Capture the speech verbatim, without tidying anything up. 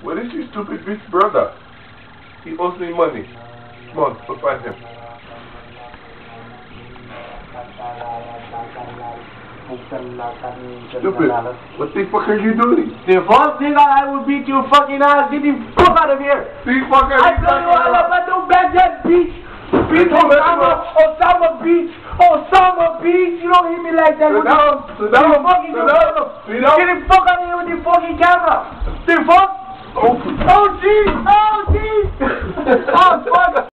What is your stupid bitch brother? He owes me money. Come on, go find him. Stupid. What the fuck are you doing? The first thing I will beat your fucking ass. Get the fuck out of here. The fuck are I you tell you talking all about? about no Baghdad Beach. Beach I know that Osama, Osama Beach. Osama Beach. You don't hit me like that. Sit down. Sit down. You fucking Sit down. Sit down. Get the fuck out of here with the fucking camera. The fuck? Oh, Oh, jeez. Oh, jeez. Oh, fuck.